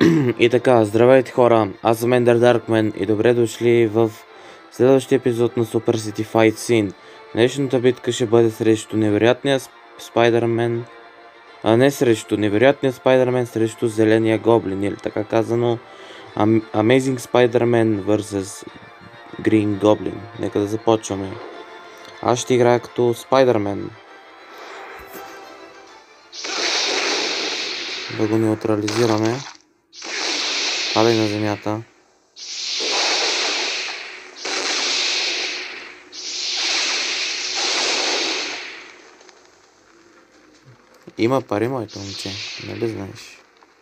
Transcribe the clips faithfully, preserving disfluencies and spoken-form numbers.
И така, здравейте хора, аз съм Ender Darkman и добре дошли в следващия епизод на Super City Fight Scene. Днешната битка ще бъде срещу невероятния Спайдермен, а не срещу невероятния Спайдермен срещу зеления гоблин, или така казано Amazing Spider-Man versus Green Goblin. Нека да започваме. Аз ще играя като Спайдермен. Да го неутрализираме. Падай на земята. Има пари, моето момче, нали знаеш?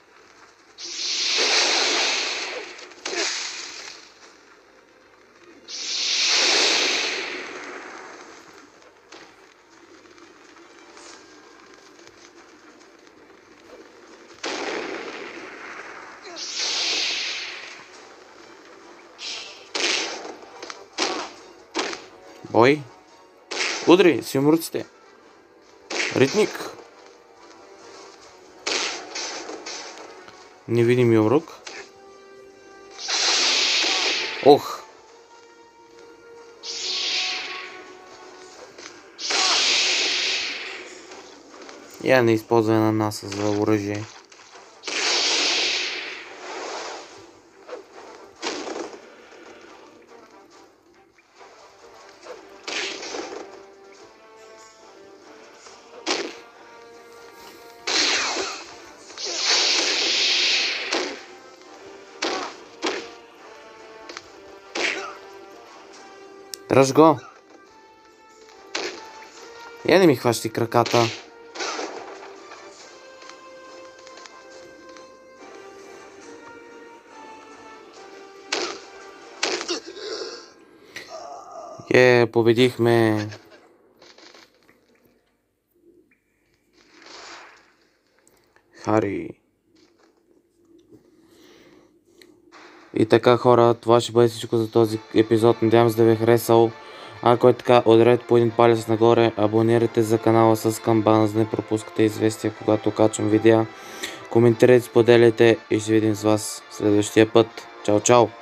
Бой! Удри с юмруците! Ритник! Невидим юмрук. Ох! Я не използвай на нас за оръжие. Дръж го! Я не ми хващи краката. Е, победихме. Хари. И така хора, това ще бъде всичко за този епизод. Надявам се да ви е харесал. Ако е така, ударете по един палец нагоре, абонирайте за канала с камбана, за да не пропускате известия, когато качвам видеа. Коментирайте, споделяйте и ще видим с вас следващия път. Чао, чао!